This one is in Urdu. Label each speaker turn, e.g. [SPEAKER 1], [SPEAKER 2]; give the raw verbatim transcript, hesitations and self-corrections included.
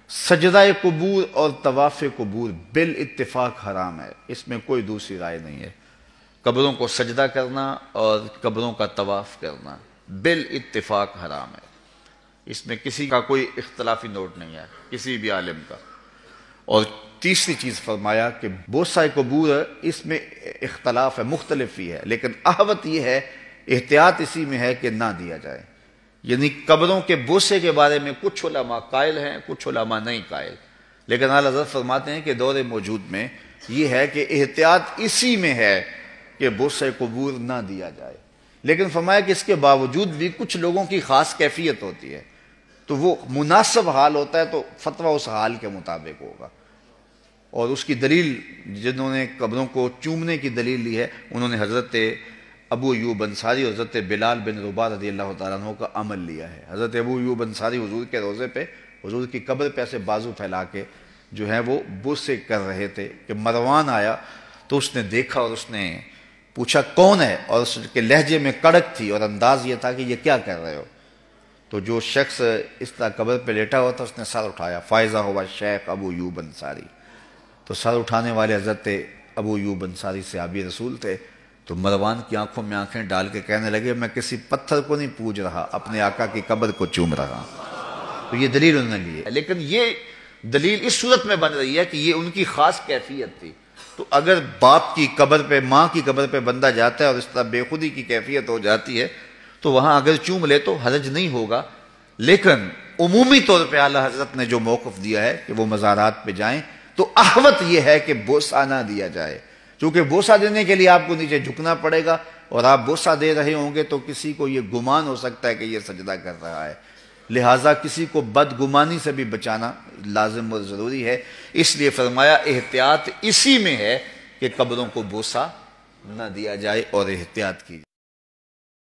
[SPEAKER 1] سجدہ قبور اور طواف قبور بال اتفاق حرام ہے، اس میں کوئی دوسری رائے نہیں ہے۔ قبروں کو سجدہ کرنا اور قبروں کا طواف کرنا بال اتفاق حرام ہے، اس میں کسی کا کوئی اختلافی نوٹ نہیں ہے، کسی بھی عالم کا۔ اور تیسری چیز فرمایا کہ بوسہ قبور اس میں اختلاف ہے، مختلف ہی ہے، لیکن احوط یہ ہے، احتیاط اسی میں ہے کہ نہ دیا جائے۔ یعنی قبروں کے بوسے کے بارے میں کچھ علماء قائل ہیں، کچھ علماء نہیں قائل، لیکن اعلیٰ حضرت فرماتے ہیں کہ دور موجود میں یہ ہے کہ احتیاط اسی میں ہے کہ بوسہ قبور نہ دیا جائے۔ لیکن فرمایا کہ اس کے باوجود بھی کچھ لوگوں کی خاص کیفیت ہوتی ہے، تو وہ مناسب حال ہوتا ہے تو فتویٰ اس حال کے مطابق ہوگا۔ اور اس کی دلیل جنہوں نے قبروں کو چومنے کی دلیل لی ہے، انہوں نے حضرت ابو ایوب انصاری اور حضرت بلال بن رباح رضی اللہ تعالیٰ عنہ کا عمل لیا ہے۔ حضرت ابو ایوب انصاری حضور کے روضے پہ، حضور کی قبر پہ ایسے بازو پھیلا کے جو ہے وہ بوسے کر رہے تھے کہ مروان آیا تو اس نے دیکھا اور اس نے پوچھا کون ہے، اور اس کے لہجے میں کڑک تھی اور انداز یہ تھا کہ یہ کیا کر رہے ہو؟ تو جو شخص اس طرح قبر پہ لیٹا ہوا تھا اس نے سر اٹھایا، فائزہ ہوا شیخ ابو ایوب انصاری۔ تو سر اٹھانے والے حضرت ابو ایوب انصاری صحابی رسول تھے، تو مروان کی آنکھوں میں آنکھیں ڈال کے کہنے لگے میں کسی پتھر کو نہیں پوج رہا، اپنے آقا کی قبر کو چوم رہا۔ تو یہ دلیل انہوں نے لی ہے، لیکن یہ دلیل اس صورت میں بن رہی ہے کہ یہ ان کی خاص کیفیت تھی۔ تو اگر باپ کی قبر پہ، ماں کی قبر پہ بندہ جاتا ہے اور اس طرح بے خودی کی کیفیت ہو جاتی ہے تو وہاں اگر چوم لے تو حرج نہیں ہوگا، لیکن عمومی طور پہ اعلیٰ حضرت نے جو موقف دیا ہے کہ وہ مزارات پہ جائیں تو احوط یہ ہے کہ بوسہ نہ دیا جائے، چونکہ بوسہ دینے کے لیے آپ کو نیچے جھکنا پڑے گا، اور آپ بوسہ دے رہے ہوں گے تو کسی کو یہ گمان ہو سکتا ہے کہ یہ سجدہ کر رہا ہے، لہٰذا کسی کو بدگمانی سے بھی بچانا لازم اور ضروری ہے۔ اس لیے فرمایا احتیاط اسی میں ہے کہ قبروں کو بوسہ نہ دیا جائے اور احتیاط کی جائے۔